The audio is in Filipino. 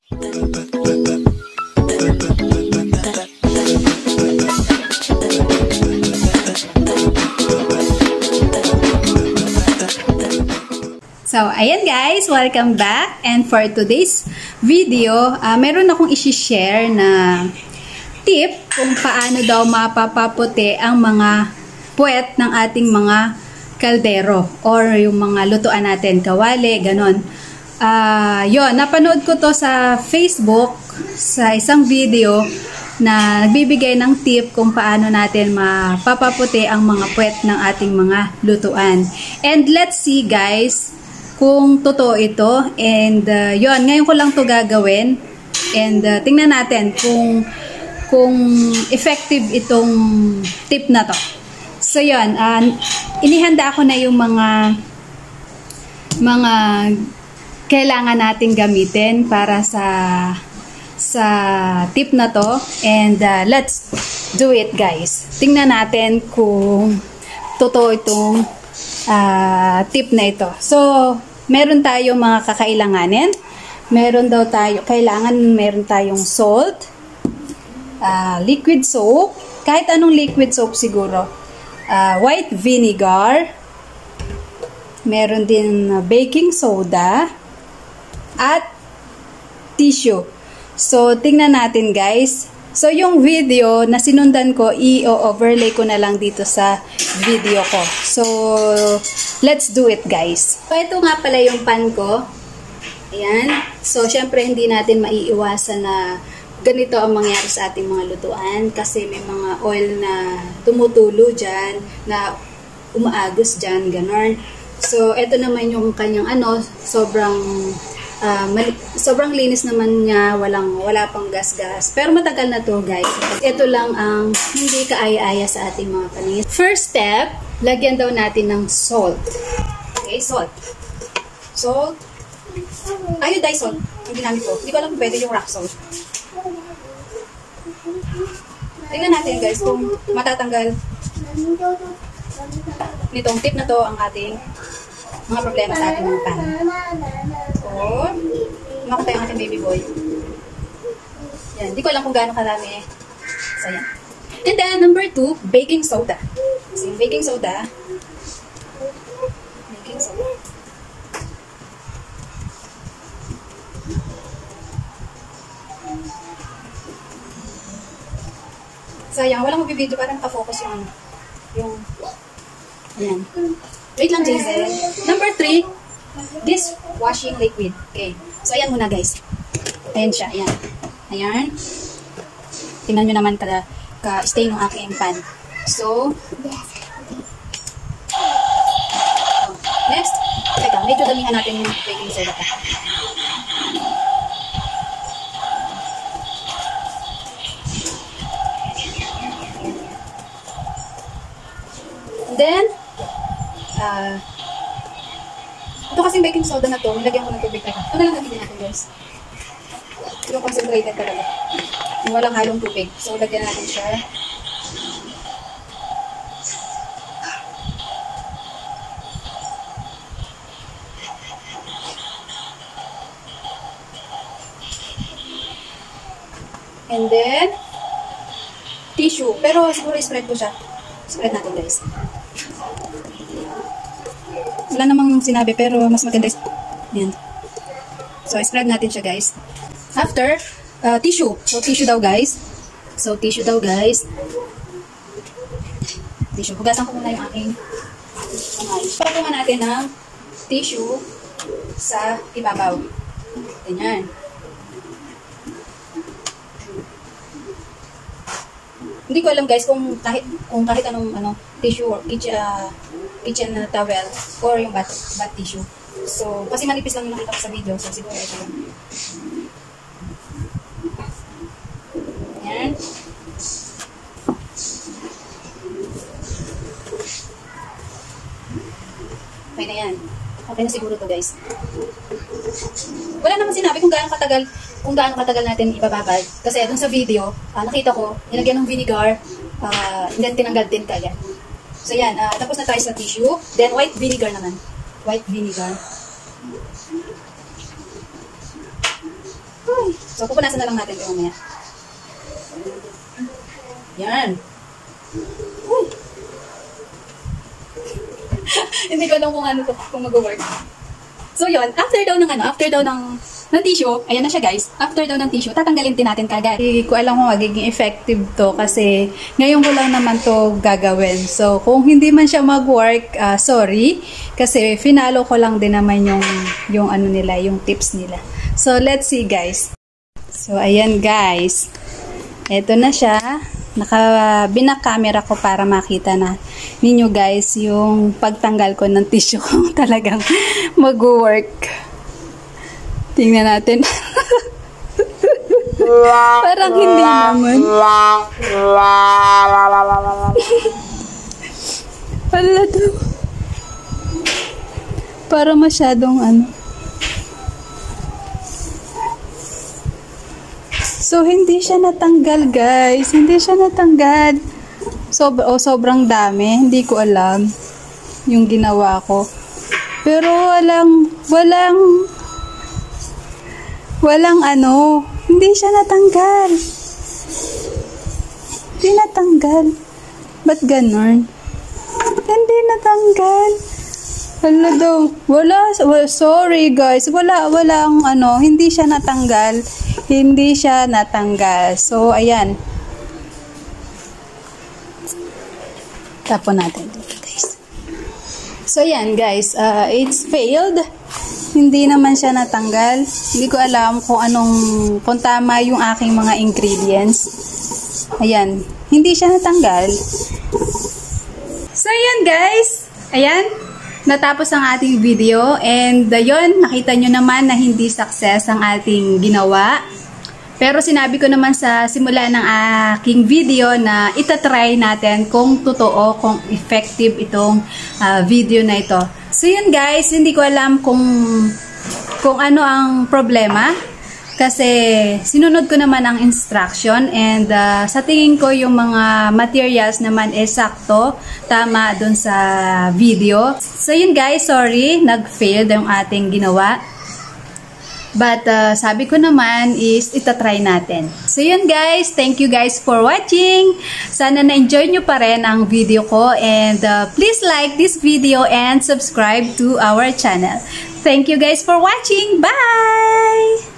So, ayan guys, welcome back. And for today's video, meron akong isi-share na tip kung paano daw mapapaputi ang mga puwet ng ating mga kaldero or yung mga lutuan natin, kawali, ganon. Yon, napanood ko to sa Facebook sa isang video na nagbibigay ng tip kung paano natin mapapaputi ang mga puwet ng ating mga lutuan. And let's see guys kung totoo ito. And yon, ngayon ko lang to gagawin. And tingnan natin kung effective itong tip na to. So yon, inihanda ko na yung mga kailangan nating gamitin para sa tip na to. And let's do it guys. Tingnan natin kung totoo itong tip na ito. So meron tayong mga kakailanganin. Meron tayong salt, liquid soap, kahit anong liquid soap siguro. White vinegar, meron din baking soda, at tissue. So tingnan natin guys. So yung video na sinundan ko, i-overlay ko na lang dito sa video ko. So let's do it guys. So ito nga pala yung pan ko. Ayan. So syempre hindi natin maiiwasan na ganito ang mangyari sa ating mga lutuan kasi may mga oil na tumutulo dyan, na umaagos dyan, ganon. So ito naman yung kanyang sobrang linis naman niya, wala pang gas-gas. Pero matagal na to guys. Ito lang ang hindi kaaya-aya sa ating mga paningin. First step, lagyan daw natin ng salt. Okay, salt. Salt. Iodized salt. Ang ginamit ko. Hindi ko alam kung pwede yung rock salt. Tingnan natin guys kung matatanggal nitong tip na to ang ating mga problema sa ating mga pan. Or, makatay ang ating baby boy. Yan, di ko alam kung gaano karami. So, yan. And then, number 2, baking soda. So, yung baking soda. Sayang, walang mag-video, parang ka-focus yung ayan. Wait lang, Jason. Number 3, this washing liquid. Okay. So, ayan muna, guys. Ayan siya. Ayan. Ayan. Tingnan nyo naman ka-stay ng aking pan. So, next. Teka, medyo damihan natin yung baking soda pa. Then, ito kasing baking soda na to, nilagyan ko ng tubig. Ito na lang gamitin natin guys. Ito concentrated talaga. Yung walang halong tubig. So, lagyan natin siya. And then, tissue. Pero siguro i-spread ko siya. Spread natin guys. Wala namang sinabi pero mas maganda. Yan. So, spread natin siya guys. After, tissue. So, tissue daw guys. Tissue. Hugasan ko muna yung aking kamay. Pakuha natin ng tissue sa ibabaw. Ganyan. Hindi ko alam guys kung kahit anong tissue or kitchen towel or yung bath tissue. So, kasi manipis lang yung nakita ko sa video. So, siguro ito lang. Yan. Okay na yan. Okay na siguro to guys. Wala naman sinabi kung gaano katagal natin ibababad. Kasi dun sa video, nakita ko, nilagyan ng vinegar, then tinanggal din kaya. So yan, tapos na tayo sa tissue. Then white vinegar naman. White vinegar. Ay. So, pupunasan na lang natin ito mamaya. Yan. Hindi ko alam kung ano to, kung mag-work. So, yun. After daw ng tissue, ayan na siya guys. After daw ng tissue, tatanggalin din natin kagad. Hindi ko alam kung magiging effective to kasi ngayon ko lang naman to gagawin. So, kung hindi man siya mag-work, sorry. Kasi finalo ko lang din naman yung ano nila, yung tips nila. So, let's see guys. So, ayan guys. Ito na siya. Binak-camera ko para makita na ninyo guys yung pagtanggal ko ng tissue kung talagang mag-work. Tingnan natin. Parang hindi naman. Wala daw. Para masyadong ano. So, hindi siya natanggal, guys. Hindi siya natanggal. Sobrang dami. Hindi ko alam yung ginawa ko. Pero walang ano. Hindi siya natanggal. Hindi natanggal. Ba't ganon? Hindi natanggal. Hala daw. Sorry, guys. Walang ano. Hindi siya natanggal. Hindi siya natanggal. So, ayan. Tapon natin dito, guys. So, ayan, guys. It's failed. Hindi naman siya natanggal. Hindi ko alam kung tama yung aking mga ingredients. Ayan. Hindi siya natanggal. So, ayan, guys. Ayan. Natapos ang ating video. And, yun, nakita nyo naman na hindi success ang ating ginawa. Pero sinabi ko naman sa simula ng aking video na itatry natin kung totoo, kung effective itong video na ito. So yun guys, hindi ko alam kung ano ang problema. Kasi sinunod ko naman ang instruction and sa tingin ko yung mga materials naman sakto, tama dun sa video. So yun guys, sorry, nag-fail yung ating ginawa. But, sabi ko naman is itatry natin. So, yun guys. Thank you guys for watching. Sana na-enjoy nyo pa rin ang video ko. And, please like this video and subscribe to our channel. Thank you guys for watching. Bye!